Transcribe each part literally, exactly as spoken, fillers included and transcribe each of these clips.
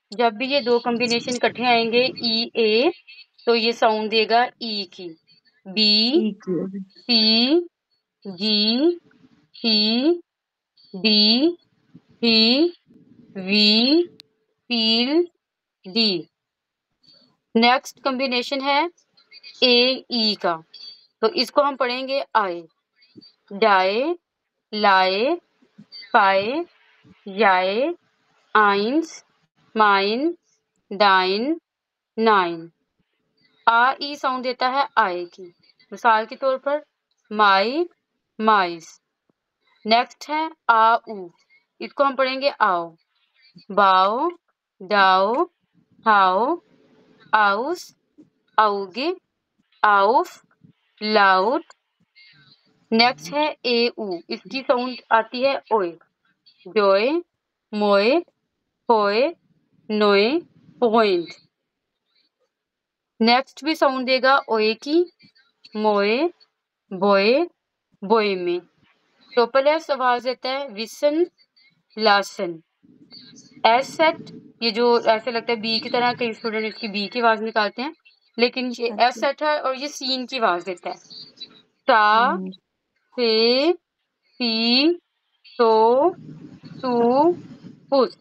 जब भी ये दो कॉम्बिनेशन इकट्ठे आएंगे ई ए, तो ये साउंड देगा ई की। B, C, G, he, D, he, we, feel, D. Next combination है ए ई का, तो इसको हम पढ़ेंगे आए, डाए, लाए, पाए, याए, आइंस, माइन, डाइन, नाइन। आ ई साउंड देता है आए की। मिसाल के तौर पर माई, माइस। नेक्स्ट है आ ऊ, इसको हम पढ़ेंगे आओ, बाओ, डाओ, हाओ, आउस, आओगे, आउफ, लाउड। नेक्स्ट है ए ऊ, इसकी साउंड आती है ओए, जोए, मोए, होए, नोए, पॉइंट। नेक्स्ट भी साउंड देगा ओए की, मोए, बोए, बोए में। ट्रिपल एस आवाज देता है विसन, लासन। एस सेट, ये जो ऐसे लगता है बी की तरह, कई स्टूडेंट इसकी बी की आवाज निकालते हैं, लेकिन ये एस सेट है और ये सीन की आवाज देता है। सा, से, सी, सो, सू, पुस।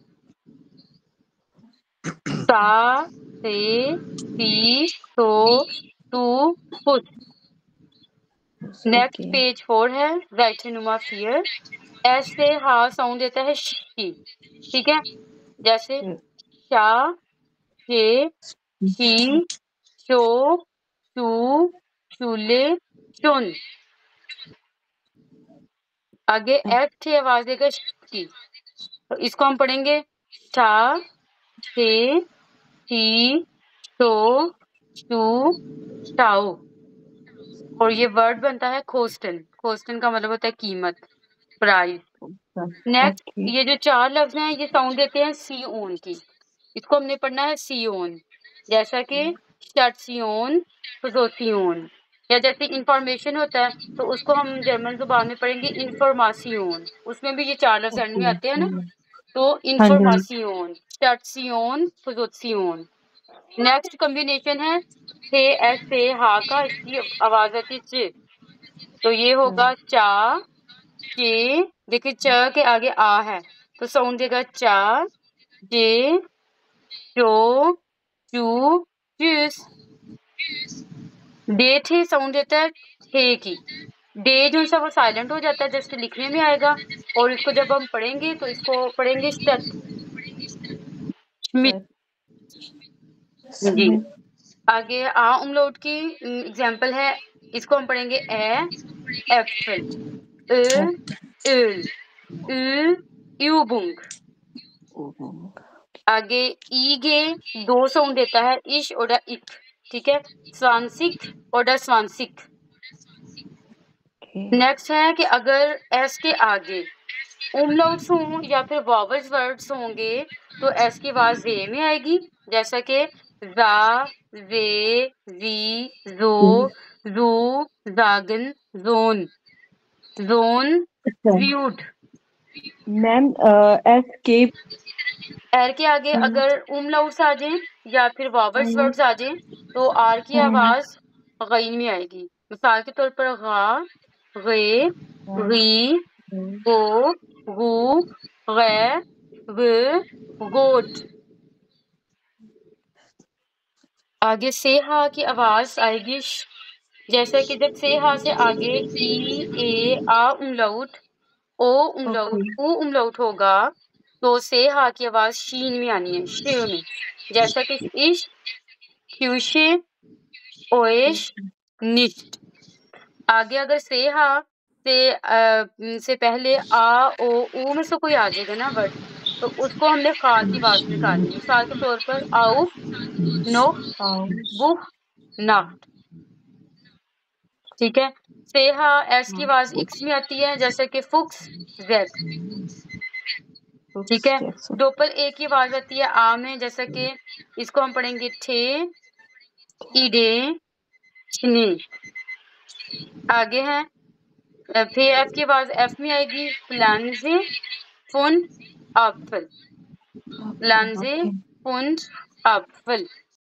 सा, से, सी, सो, सू, पुस। नेक्स्ट पेज फोर है राइटनुमा फियर। एस से हा साउंड देता है शी, ठीक है, जैसे शा, शे, शी, शो, शू, शूले, शुन। आगे एस से आवाज देगा श की, तो इसको हम पढ़ेंगे शा, शे, शी, शो, शू, शाओ। और ये वर्ड बनता है खोस्टन। खोस्टन का मतलब होता है कीमत, प्राइस। नेक्स्ट ये जो चार लफ्ज हैं ये साउंड देते हैं सी ओन की, इसको हमने पढ़ना है सी ओन, जैसा कि शर्टसियोन, फजोसियोन। या जैसे इंफॉर्मेशन होता है तो उसको हम जर्मन जुबान में पढ़ेंगे इंफॉर्मासियोन, उसमें भी ये चार लफ्ज एंड में आते हैं ना, तो इंफॉर्मासियोन, शर्टसियोन, फजोसियोन। नेक्स्ट कॉम्बिनेशन है से एस से हा का, इसकी आवाज आती है च, तो ये होगा चा, के। देखिए च के आगे आ है तो साउंड देगा चा, जे, चो, चू, चूस। डे थे साउंड देता है थे की। डे जो सा वो साइलेंट हो जाता है जैसे लिखने में आएगा, और इसको जब हम पढ़ेंगे तो इसको पढ़ेंगे स्टेप स्मिथ जी। आगे आ उमलाउट की एग्जांपल है, इसको हम पढ़ेंगे ए एप्पल, ए एल, उ यूबुंग। आगे ईगे दो साउंड देता है इश और इक, ठीक है, स्वांसिक और स्वांसिक। नेक्स्ट है कि अगर एस के आगे उमलाउट्स हों या फिर वॉवल्स वर्ड्स होंगे तो एस की आवाज वे में आएगी, जैसा कि जा, वे, जी, जो, जू, जागन, जोन, जोन, व्यूड। मैम एस के एर के आगे अगर उमलाउट्स आ जाएं या फिर वॉवल्स वर्ड्स आ जाएं तो आर की आवाज गईन में आएगी। मिसाल के तौर पर गा, गे, गी, गो, गू, गे, ग, गोट। आगे से हा की आवाज आएगी श, जैसे कि जब से हा से आगे ई ए आ उमलाउट ओ उमलाउट ऊ उमलाउट होगा तो से हा की आवाज शीन में आनी है, श में, जैसा कि इश, ख्यूशे, ओएश, निश्ट। आगे अगर से हा से आ, से पहले आ ओ ऊ में से कोई आ जाएगा ना वर्ड, तो उसको हमने खा की आवाज निकालनी है। मिसाल के तौर पर आउफ, नो, बुह, नाफ्ट, ठीक है। से हा एस की आवाज इक्स में आती है, जैसे कि फुक्स, जेड, ठीक है। डोपल ए की आवाज आती है आ में, जैसा कि इसको हम पढ़ेंगे थे, ईडे, छने। आगे है फिर एफ की आवाज एफ में आएगी, प्लान्जे, फुन, एप्पल, प्लान्जे, und Apfel.